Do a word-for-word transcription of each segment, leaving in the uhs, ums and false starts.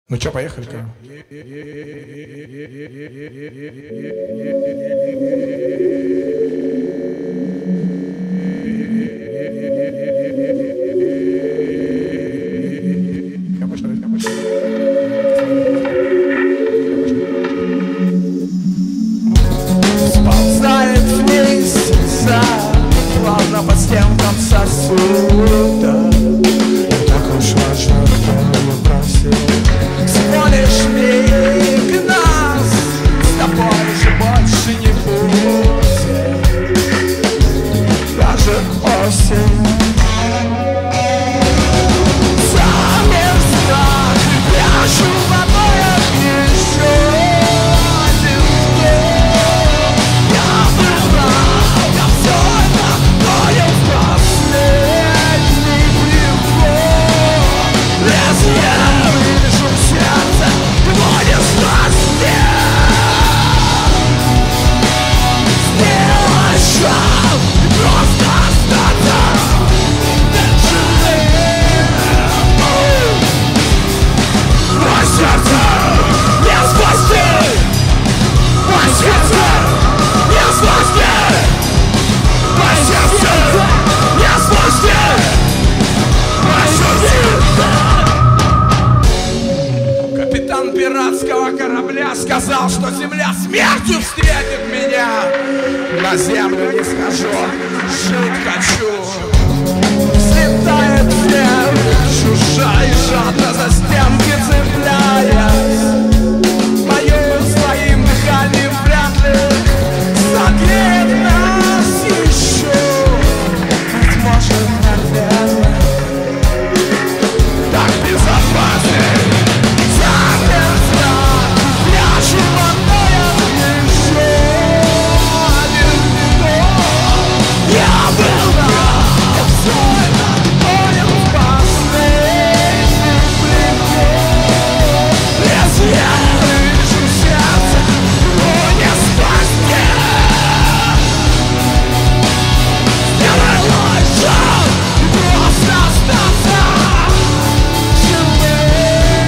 Ну чё, поехали-ка. Сползает вниз за плавно по стенкам сосуда. Так уж важно, кто его просил. Всего лишь миг нас с тобой же больше не будет. Даже осень замерзла, пляшу водой еще один день. Я брала, я все это понял в последний приход. Если я вижу в сердце, его не спасти. Сделай шаг и просто остаться. Мое сердце не спасти. Мое сердце не спасти. Мое сердце не спасти. Мое сердце. Капитан пиратского корабля сказал, что земля смертью встретит меня. На землю не схожу, жить хочу. Взлетает вверх, жужжа и жадно за стенки цепляясь. Боюсь, своим дыханием вряд ли согреет нас еще. Быть может, наверное, так безопасней. Замерзла, пляшу водой еще один вдох. Я был рад, все это понял в последний приход. Если я вижу сердце, его не спасти. Сделай лучше и просто остаться живым.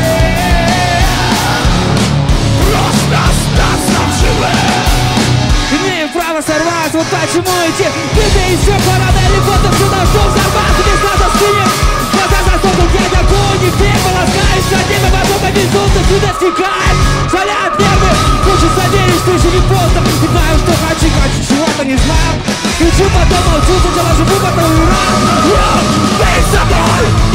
Просто остаться живым. Имею право сорваться, вот почему идти. Ты-то еще пора далеко, то все должно взорваться. Без надо скинет, глаза засохнут, я такого не пей. Полоскаюсь над ними, потом повезут, сюда стекает. Шалят нервы, хочется верить, что еще не поздно. Не знаю, что хочу, хочу чего-то не знаю. Кричу, потом молчу, сначала живу, потом ура. Ты с собой!